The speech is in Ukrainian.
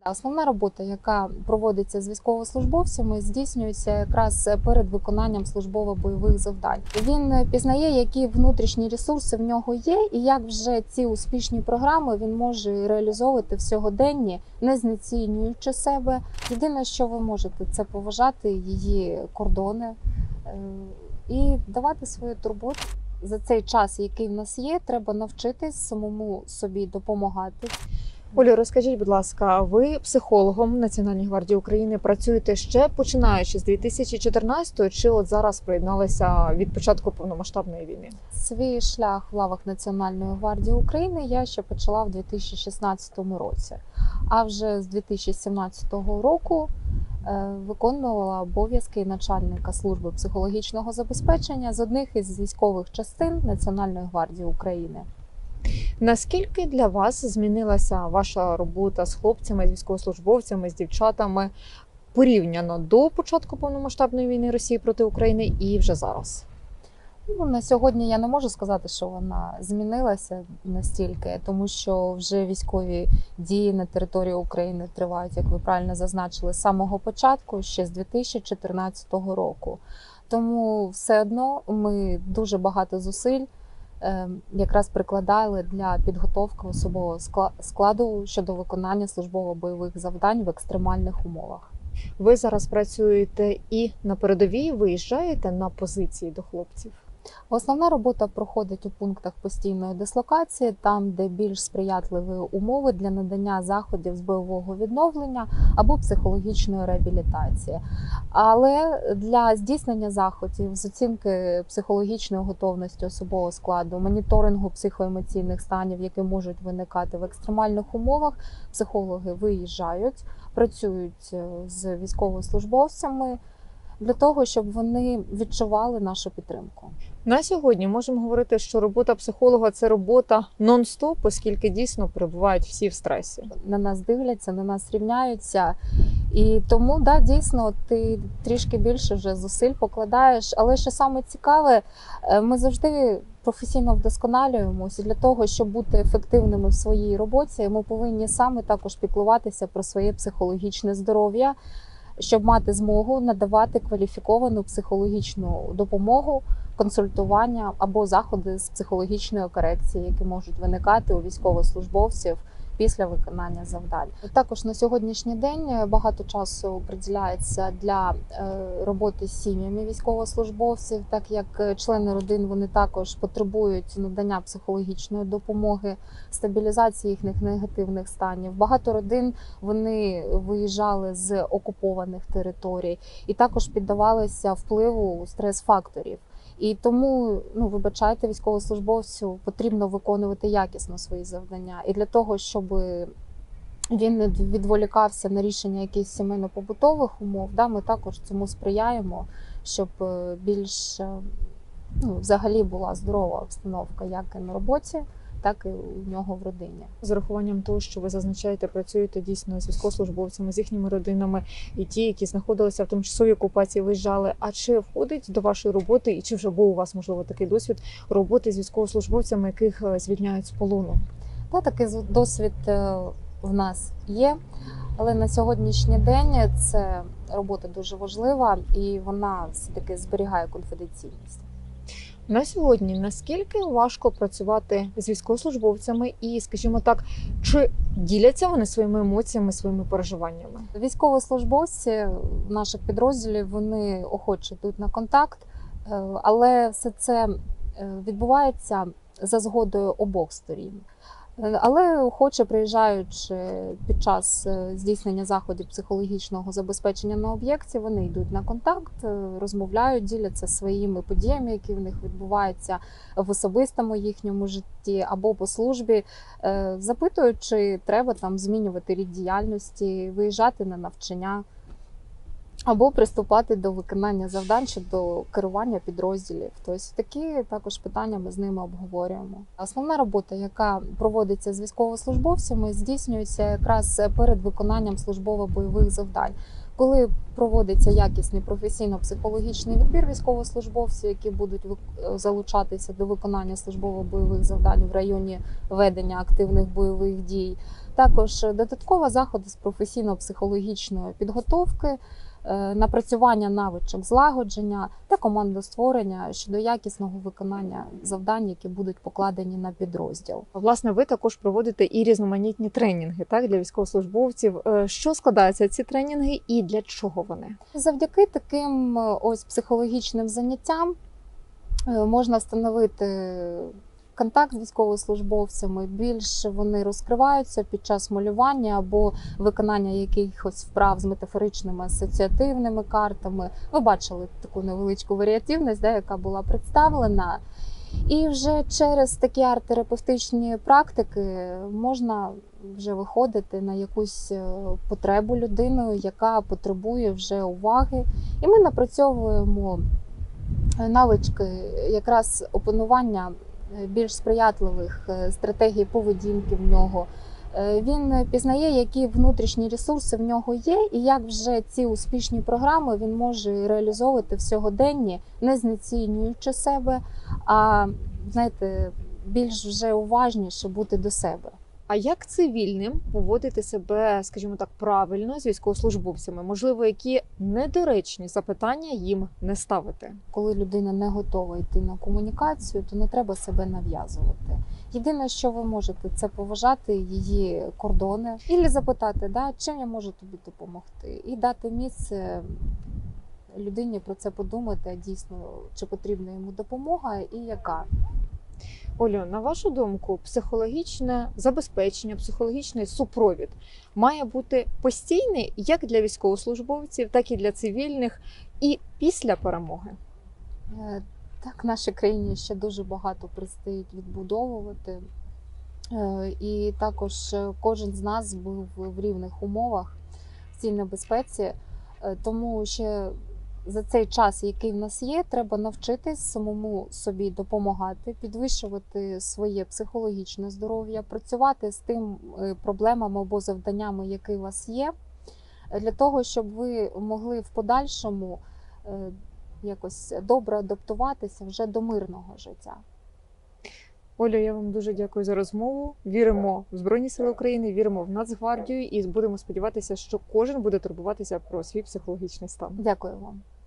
Основна робота, яка проводиться з військовослужбовцями, здійснюється якраз перед виконанням службово-бойових завдань. Він пізнає, які внутрішні ресурси в нього є, і як вже ці успішні програми він може реалізовувати в сьогоденні, не знецінюючи себе. Єдине, що ви можете, це поважати її кордони і давати свою турботу. За цей час, який в нас є, треба навчитись самому собі допомагати. Олю, розкажіть, будь ласка, ви психологом Національної гвардії України працюєте ще починаючи з 2014-го, чи от зараз приєдналися від початку повномасштабної війни? Свій шлях в лавах Національної гвардії України я ще почала в 2016 році. А вже з 2017 року виконувала обов'язки начальника служби психологічного забезпечення з одних із військових частин Національної гвардії України. Наскільки для вас змінилася ваша робота з хлопцями, з військовослужбовцями, з дівчатами порівняно до початку повномасштабної війни Росії проти України і вже зараз? На сьогодні я не можу сказати, що вона змінилася настільки, тому що вже військові дії на території України тривають, як ви правильно зазначили, з самого початку, ще з 2014 року. Тому все одно ми дуже багато зусиль якраз прикладали для підготовки особового складу щодо виконання службово-бойових завдань в екстремальних умовах. Ви зараз працюєте і на передовій, виїжджаєте на позиції до хлопців? Основна робота проходить у пунктах постійної дислокації, там, де більш сприятливі умови для надання заходів з бойового відновлення або психологічної реабілітації. Але для здійснення заходів з оцінки психологічної готовності особового складу, моніторингу психоемоційних станів, які можуть виникати в екстремальних умовах, психологи виїжджають, працюють з військовослужбовцями, для того, щоб вони відчували нашу підтримку. На сьогодні можемо говорити, що робота психолога – це робота нон-стоп, оскільки дійсно перебувають всі в стресі. На нас дивляться, на нас рівняються. І тому, да, дійсно, ти трішки більше вже зусиль покладаєш. Але що саме цікаве, ми завжди професійно вдосконалюємося. Для того, щоб бути ефективними в своїй роботі, ми повинні саме також піклуватися про своє психологічне здоров'я, щоб мати змогу надавати кваліфіковану психологічну допомогу, консультування або заходи з психологічної корекції, які можуть виникати у військовослужбовців після виконання завдань. Також на сьогоднішній день багато часу приділяється для роботи з сім'ями військовослужбовців, так як члени родин вони також потребують надання психологічної допомоги, стабілізації їхніх негативних станів. Багато родин вони виїжджали з окупованих територій і також піддавалися впливу стрес-факторів. І тому, вибачайте, військовослужбовцю потрібно виконувати якісно свої завдання. І для того, щоб він не відволікався на рішення якихось сімейно-побутових умов, ми також цьому сприяємо, щоб більш взагалі була здорова обстановка як і на роботі, так і у нього в родині. З урахуванням того, що ви зазначаєте, працюєте дійсно з військовослужбовцями, з їхніми родинами, і ті, які знаходилися в тимчасовій окупації, виїжджали. А чи входить до вашої роботи, і чи вже був у вас, можливо, такий досвід роботи з військовослужбовцями, яких звільняють з полону? Такий досвід в нас є, але на сьогоднішній день це робота дуже важлива і вона все-таки зберігає конфіденційність. На сьогодні наскільки важко працювати з військовослужбовцями і, скажімо так, чи діляться вони своїми емоціями, своїми переживаннями? Військовослужбовці наших підрозділів, вони охоче йдуть на контакт, але все це відбувається за згодою обох сторін. Але охоче приїжджаючи під час здійснення заходів психологічного забезпечення на об'єкті, вони йдуть на контакт, розмовляють, діляться своїми подіями, які в них відбуваються в особистому їхньому житті або по службі, запитують, чи треба там змінювати рід діяльності, виїжджати на навчання, або приступати до виконання завдань щодо керування підрозділів. Тобто такі також питання ми з ними обговорюємо. Основна робота, яка проводиться з військовослужбовцями, здійснюється якраз перед виконанням службово-бойових завдань. Коли проводиться якісний професійно-психологічний відбір військовослужбовців, які будуть залучатися до виконання службово-бойових завдань в районі ведення активних бойових дій, також додаткові заходи з професійно-психологічної підготовки, напрацювання навичок злагодження та командостворення щодо якісного виконання завдань, які будуть покладені на підрозділ. Власне, ви також проводите і різноманітні тренінги, так, для військовослужбовців. Що складаються ці тренінги і для чого вони? Завдяки таким ось психологічним заняттям можна встановити контакт з військовослужбовцями, більш вони розкриваються під час малювання або виконання якихось вправ з метафоричними асоціативними картами. Ви бачили таку невеличку варіативність, яка була представлена. І вже через такі арт-терапевтичні практики можна вже виходити на якусь потребу людини, яка потребує вже уваги. І ми напрацьовуємо навички якраз опанування більш сприятливих стратегій поведінки в нього. Він пізнає, які внутрішні ресурси в нього є, і як вже ці успішні програми він може реалізовувати в сьогоденні, не знецінюючи себе, а, знаєте, більш вже уважніше бути до себе. А як цивільним поводити себе, скажімо так, правильно з військовослужбовцями? Можливо, які недоречні запитання їм не ставити? Коли людина не готова йти на комунікацію, то не треба себе нав'язувати. Єдине, що ви можете, це поважати її кордони і запитати, чим я можу тобі допомогти, і дати місце людині про це подумати, дійсно, чи потрібна йому допомога і яка. Олю, на вашу думку, психологічне забезпечення, психологічний супровід має бути постійний як для військовослужбовців, так і для цивільних, і після перемоги? Так, нашій країні ще дуже багато предстоїть відбудовувати. І також кожен з нас був в рівних умовах в цій небезпеці, тому ще за цей час, який в нас є, треба навчитись самому собі допомагати, підвищувати своє психологічне здоров'я, працювати з тим проблемами або завданнями, які у вас є, для того, щоб ви могли в подальшому якось добре адаптуватися вже до мирного життя. Олю, я вам дуже дякую за розмову. Віримо в Збройні Сили України, віримо в Нацгвардію і будемо сподіватися, що кожен буде турбуватися про свій психологічний стан. Дякую вам.